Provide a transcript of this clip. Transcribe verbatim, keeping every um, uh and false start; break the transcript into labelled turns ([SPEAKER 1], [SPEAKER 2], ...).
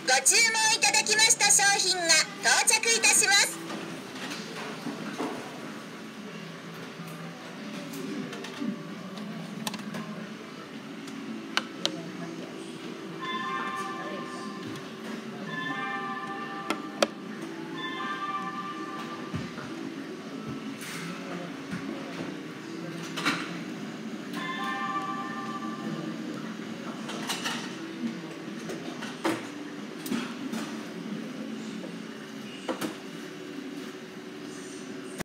[SPEAKER 1] 注文いただきました商品が到着いたします。